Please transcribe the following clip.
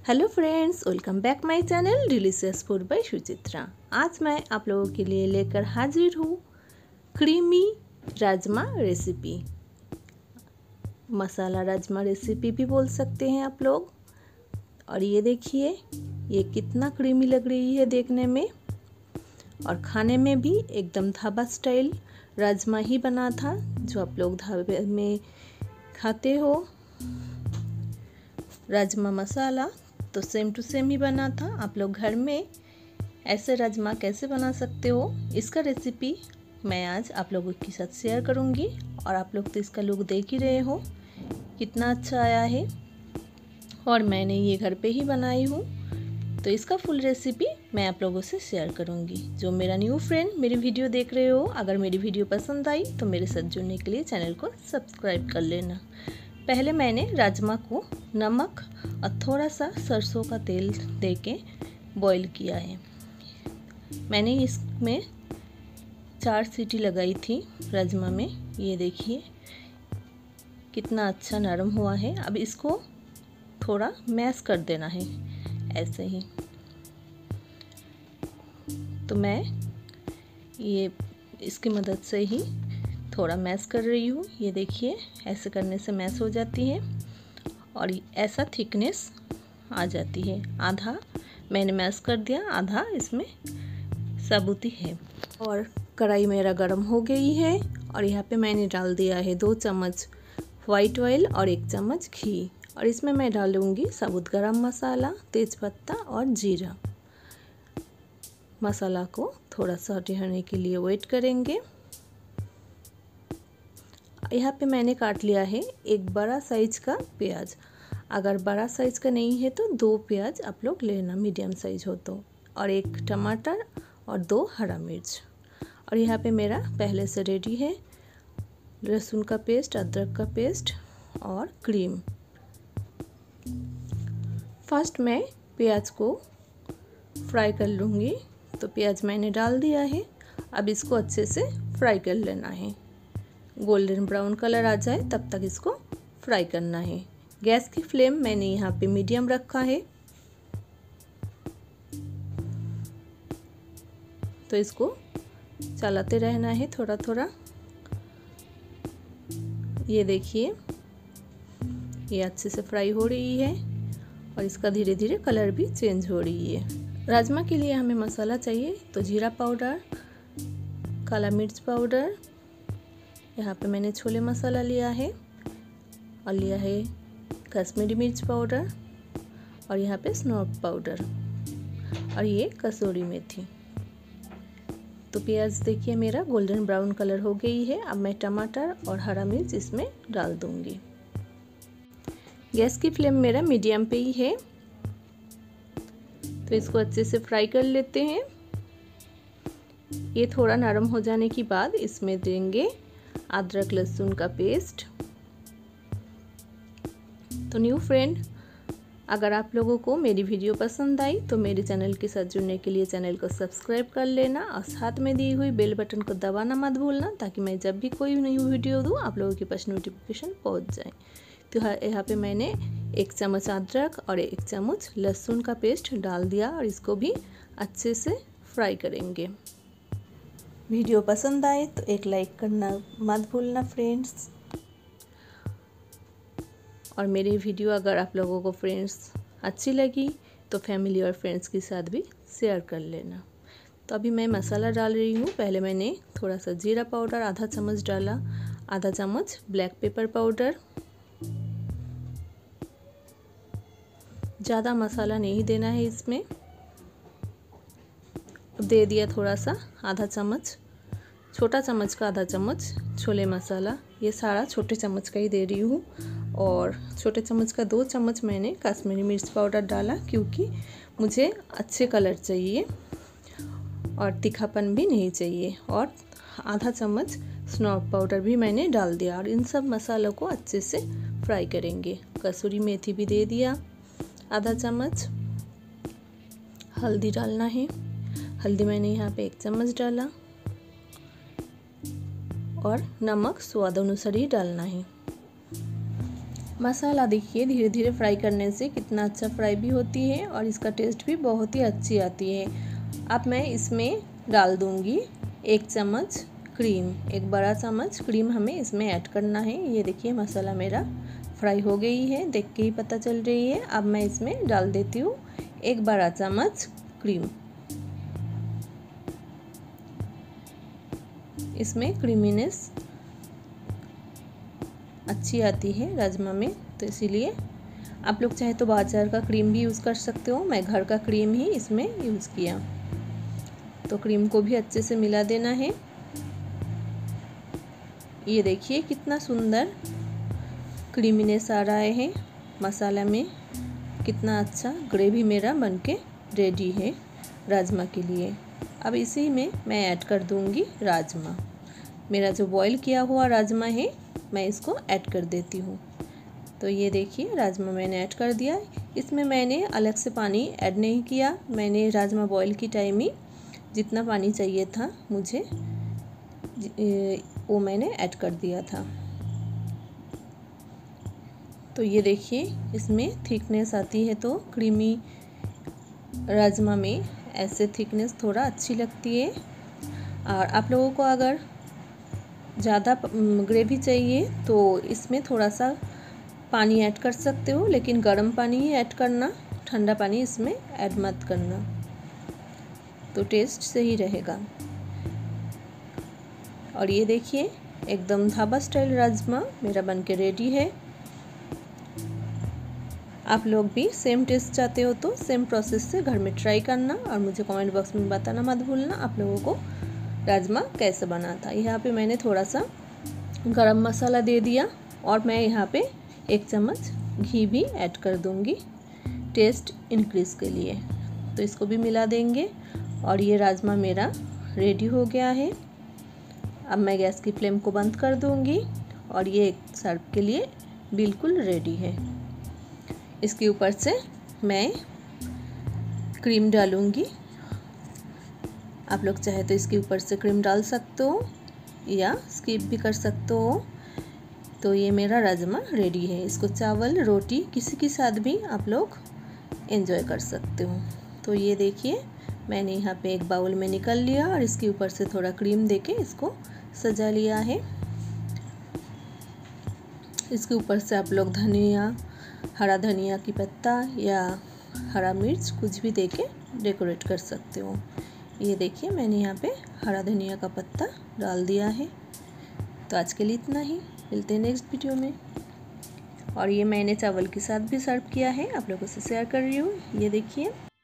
Hello friends, welcome back my channel delicious food by Suchitra. आज मैं आप लोगों के लिए लेकर हाजिर हूँ creamy rajma recipe. Masala rajma recipe भी बोल सकते हैं आप लोग। और ये देखिए, ये कितना क्रीमी लग रही है देखने में, और खाने में भी एकदम ढाबा स्टाइल राजमा ही बना था, जो आप लोग ढाबे में खाते हो। राजमा मसाला तो सेम टू सेम ही बना था। आप लोग घर में ऐसे राजमा कैसे बना सकते हो, इसका रेसिपी मैं आज आप लोगों के साथ शेयर करूंगी। और आप लोग तो इसका लुक देख ही रहे हो कितना अच्छा आया है, और मैंने ये घर पे ही बनाई हूँ। तो इसका फुल रेसिपी मैं आप लोगों से शेयर करूंगी। जो मेरा न्यू फ्रेंड मेरी वीडियो देख रहे हो, अगर मेरी वीडियो पसंद आई तो मेरे साथ जुड़ने के लिए चैनल को सब्सक्राइब कर लेना। पहले मैंने राजमा को नमक और थोड़ा सा सरसों का तेल देके बॉईल किया है। मैंने इसमें 4 सीटी लगाई थी राजमा में। ये देखिए कितना अच्छा नरम हुआ है। अब इसको थोड़ा मैश कर देना है ऐसे ही। तो मैं ये इसकी मदद से ही थोड़ा मैश कर रही हूँ। ये देखिए, ऐसे करने से मैश हो जाती है और ऐसा थिकनेस आ जाती है। आधा मैंने मैश कर दिया, आधा इसमें साबुती है। और कढ़ाई मेरा गर्म हो गई है, और यहाँ पे मैंने डाल दिया है 2 चम्मच वाइट ऑयल और 1 चम्मच घी। और इसमें मैं डालूँगी साबुत गरम मसाला, तेज़पत्ता और जीरा। मसाला को थोड़ा सौटे होने के लिए वेट करेंगे। यहाँ पे मैंने काट लिया है एक बड़ा साइज का प्याज। अगर बड़ा साइज का नहीं है तो 2 प्याज आप लोग लेना, मीडियम साइज हो तो। और 1 टमाटर और 2 हरा मिर्च। और यहाँ पे मेरा पहले से रेडी है लहसुन का पेस्ट, अदरक का पेस्ट और क्रीम। फर्स्ट मैं प्याज को फ्राई कर लूँगी। तो प्याज मैंने डाल दिया है। अब इसको अच्छे से फ्राई कर लेना है। गोल्डन ब्राउन कलर आ जाए तब तक इसको फ्राई करना है। गैस की फ्लेम मैंने यहाँ पे मीडियम रखा है। तो इसको चलाते रहना है थोड़ा थोड़ा। ये देखिए, ये अच्छे से फ्राई हो रही है और इसका धीरे धीरे कलर भी चेंज हो रही है। राजमा के लिए हमें मसाला चाहिए, तो जीरा पाउडर, काला मिर्च पाउडर, यहाँ पे मैंने छोले मसाला लिया है, और लिया है कश्मीरी मिर्च पाउडर, और यहाँ पे स्नॉप पाउडर, और ये कसूरी मेथी। तो प्याज देखिए मेरा गोल्डन ब्राउन कलर हो गई है। अब मैं टमाटर और हरा मिर्च इसमें डाल दूंगी। गैस की फ्लेम मेरा मीडियम पे ही है। तो इसको अच्छे से फ्राई कर लेते हैं। ये थोड़ा नरम हो जाने के बाद इसमें देंगे अदरक लहसुन का पेस्ट। तो न्यू फ्रेंड, अगर आप लोगों को मेरी वीडियो पसंद आई तो मेरे चैनल के साथ जुड़ने के लिए चैनल को सब्सक्राइब कर लेना, और साथ में दी हुई बेल बटन को दबाना मत भूलना, ताकि मैं जब भी कोई नई वीडियो दूँ आप लोगों के पास नोटिफिकेशन पहुंच जाए। तो यहाँ पे मैंने 1 चम्मच अदरक और 1 चम्मच लहसुन का पेस्ट डाल दिया, और इसको भी अच्छे से फ्राई करेंगे। वीडियो पसंद आए तो एक लाइक करना मत भूलना फ्रेंड्स। और मेरी वीडियो अगर आप लोगों को फ्रेंड्स अच्छी लगी तो फैमिली और फ्रेंड्स के साथ भी शेयर कर लेना। तो अभी मैं मसाला डाल रही हूँ। पहले मैंने थोड़ा सा जीरा पाउडर आधा चम्मच डाला, आधा चम्मच ब्लैक पेपर पाउडर। ज़्यादा मसाला नहीं देना है इसमें। दे दिया थोड़ा सा आधा चम्मच, छोटा चम्मच का आधा चम्मच छोले मसाला। ये सारा छोटे चम्मच का ही दे रही हूँ। और छोटे चम्मच का 2 चम्मच मैंने कश्मीरी मिर्च पाउडर डाला, क्योंकि मुझे अच्छे कलर चाहिए और तीखापन भी नहीं चाहिए। और आधा चम्मच स्नॉप पाउडर भी मैंने डाल दिया, और इन सब मसालों को अच्छे से फ्राई करेंगे। कसूरी मेथी भी दे दिया आधा चम्मच। हल्दी डालना है। हल्दी मैंने यहाँ पे 1 चम्मच डाला, और नमक स्वाद अनुसार ही डालना है। मसाला देखिए धीरे धीरे फ्राई करने से कितना अच्छा फ्राई भी होती है और इसका टेस्ट भी बहुत ही अच्छी आती है। अब मैं इसमें डाल दूँगी 1 चम्मच क्रीम, एक बड़ा चम्मच क्रीम हमें इसमें ऐड करना है। ये देखिए मसाला मेरा फ्राई हो गई है, देख के ही पता चल रही है। अब मैं इसमें डाल देती हूँ 1 बड़ा चम्मच क्रीम। इसमें क्रीमीनेस अच्छी आती है राजमा में, तो इसीलिए आप लोग चाहे तो बाजार का क्रीम भी यूज़ कर सकते हो। मैं घर का क्रीम ही इसमें यूज़ किया। तो क्रीम को भी अच्छे से मिला देना है। ये देखिए कितना सुंदर क्रीमीनेस आ रहा है मसाला में, कितना अच्छा ग्रेवी मेरा बनके रेडी है राजमा के लिए। अब इसी में मैं ऐड कर दूंगी राजमा। मेरा जो बॉईल किया हुआ राजमा है मैं इसको ऐड कर देती हूँ। तो ये देखिए राजमा मैंने ऐड कर दिया। इसमें मैंने अलग से पानी ऐड नहीं किया, मैंने राजमा बॉईल की टाइम ही जितना पानी चाहिए था मुझे वो मैंने ऐड कर दिया था। तो ये देखिए इसमें थिकनेस आती है, तो क्रीमी राजमा में ऐसे थिकनेस थोड़ा अच्छी लगती है। और आप लोगों को अगर ज़्यादा ग्रेवी चाहिए तो इसमें थोड़ा सा पानी ऐड कर सकते हो, लेकिन गर्म पानी ही ऐड करना, ठंडा पानी इसमें ऐड मत करना, तो टेस्ट सही रहेगा। और ये देखिए एकदम ढाबा स्टाइल राजमा मेरा बनके रेडी है। आप लोग भी सेम टेस्ट चाहते हो तो सेम प्रोसेस से घर में ट्राई करना और मुझे कमेंट बॉक्स में बताना मत भूलना आप लोगों को राजमा कैसे बना था। यहाँ पे मैंने थोड़ा सा गरम मसाला दे दिया और मैं यहाँ पे 1 चम्मच घी भी ऐड कर दूँगी टेस्ट इंक्रीज़ के लिए। तो इसको भी मिला देंगे और ये राजमा मेरा रेडी हो गया है। अब मैं गैस की फ्लेम को बंद कर दूँगी और ये सर्व के लिए बिल्कुल रेडी है। इसके ऊपर से मैं क्रीम डालूँगी। आप लोग चाहे तो इसके ऊपर से क्रीम डाल सकते हो या स्किप भी कर सकते हो। तो ये मेरा राजमा रेडी है। इसको चावल रोटी किसी के साथ भी आप लोग एंजॉय कर सकते हो। तो ये देखिए मैंने यहाँ पे एक बाउल में निकाल लिया और इसके ऊपर से थोड़ा क्रीम देके इसको सजा लिया है। इसके ऊपर से आप लोग धनिया, हरा धनिया की पत्ता या हरा मिर्च कुछ भी देके डेकोरेट कर सकते हो। ये देखिए मैंने यहाँ पे हरा धनिया का पत्ता डाल दिया है। तो आज के लिए इतना ही, मिलते हैं नेक्स्ट वीडियो में। और ये मैंने चावल के साथ भी सर्व किया है, आप लोगों से शेयर कर रही हूँ। ये देखिए।